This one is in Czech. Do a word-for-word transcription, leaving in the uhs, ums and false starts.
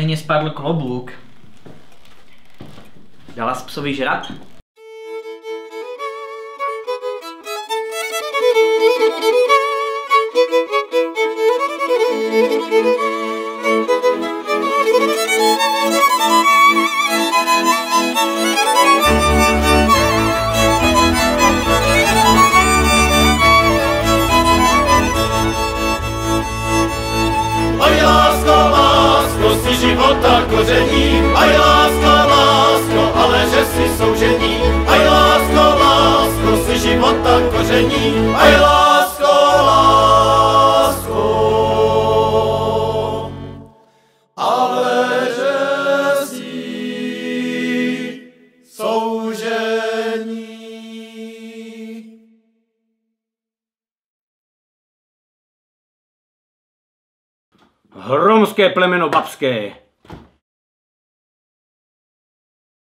ženě spadl klobouk. Dala jsi psovi žrat? Života koření, aj láska, lásko, ale že si soužení, aj lásko, lásko, si života koření, aj lásko, lásko, ale že si soužení. Hromské plemeno babské,